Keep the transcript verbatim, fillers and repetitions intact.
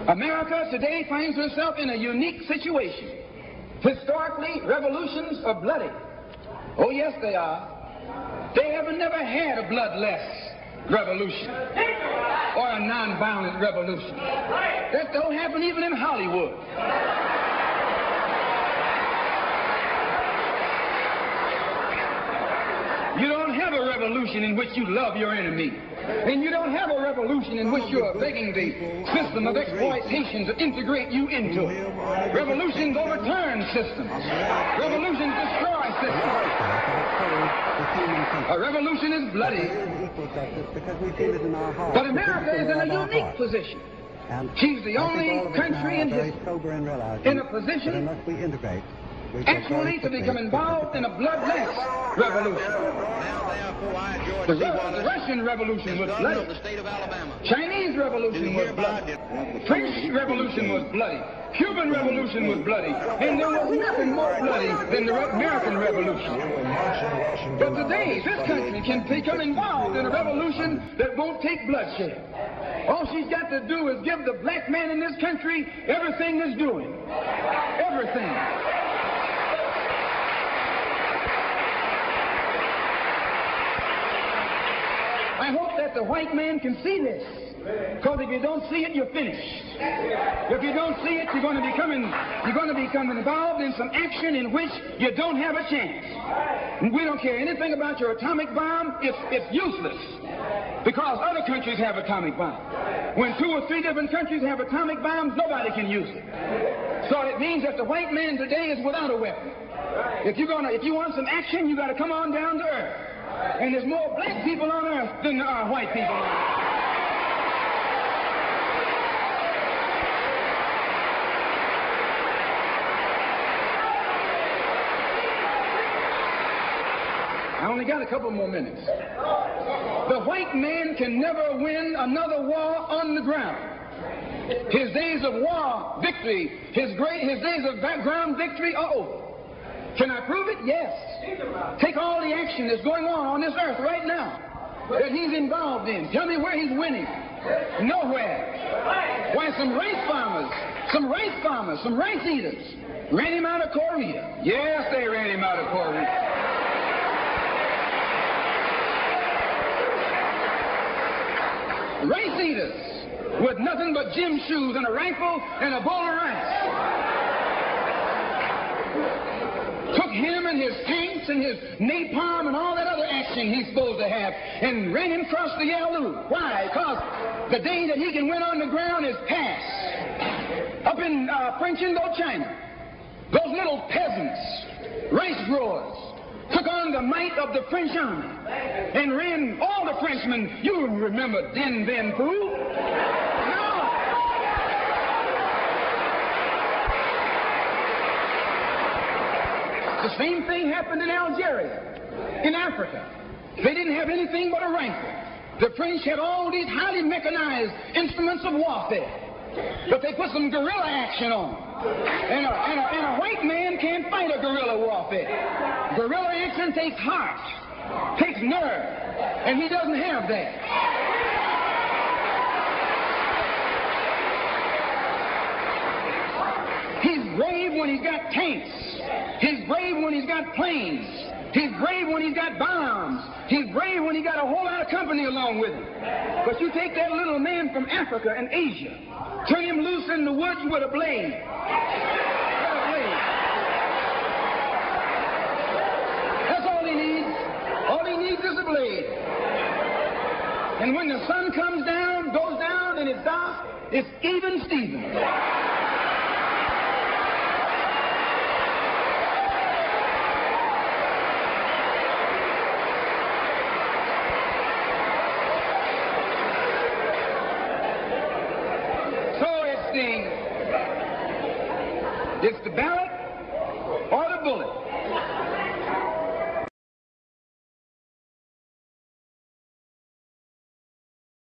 America today finds herself in a unique situation. Historically, revolutions are bloody. Oh, yes, they are. They have never had a bloodless revolution or a nonviolent revolution. That don't happen even in Hollywood. You don't have a revolution in which you love your enemy. And you don't have a revolution in which you're begging the system of exploitation to integrate you into it. Revolutions overturn systems. Revolutions destroy systems. A revolution is bloody. But America is in a unique position. She's the only country in history in a position actually to become involved in a bloodless revolution. The, the Russian Revolution was bloody. Chinese Revolution was bloody. French Revolution was bloody. Cuban Revolution was bloody. And there was nothing more bloody than the American Revolution. But today, this country can become involved in a revolution that won't take bloodshed. All she's got to do is give the black man in this country everything that's doing. Everything. I hope that the white man can see this, because if you don't see it, you're finished. If you don't see it, you're going to become in, you're going to become involved in some action in which you don't have a chance. And we don't care anything about your atomic bomb. It's, it's useless, because other countries have atomic bombs. When two or three different countries have atomic bombs, nobody can use it. So it means that the white man today is without a weapon. If you're gonna, if you want some action, you got to come on down to earth. And there's more black people on earth than there are white people on earth. I only got a couple more minutes. The white man can never win another war on the ground. His days of war victory, his great, his days of ground victory are over. Can I prove it? Yes. Take all the action that's going on on this earth right now that he's involved in. Tell me where he's winning. Nowhere. Why, some rice farmers, some rice farmers, some rice eaters ran him out of Korea. Yes, they ran him out of Korea. Rice eaters with nothing but gym shoes and a rifle and a bowl of rice. Took him and his tanks and his napalm and all that other action he's supposed to have and ran him across the Yalu. Why? Because the day that he can win on the ground is past. Up in uh, French Indochina, those little peasants, rice growers, took on the might of the French army and ran all the Frenchmen. You remember Dien Bien Phu? The same thing happened in Algeria, in Africa. They didn't have anything but a rifle. The French had all these highly mechanized instruments of warfare, but they put some guerrilla action on. And a, and a, and a white man can't fight a guerrilla warfare. Guerrilla action takes heart, takes nerve, and he doesn't have that. He's brave when he's got tanks. He's brave when he's got planes. He's brave when he's got bombs. He's brave when he's got a whole lot of company along with him. But you take that little man from Africa and Asia, turn him loose in the woods with a blade. With a blade. That's all he needs. All he needs is a blade. And when the sun comes down, goes down, and it's dark, it's even Steven. It's the ballot or the bullet.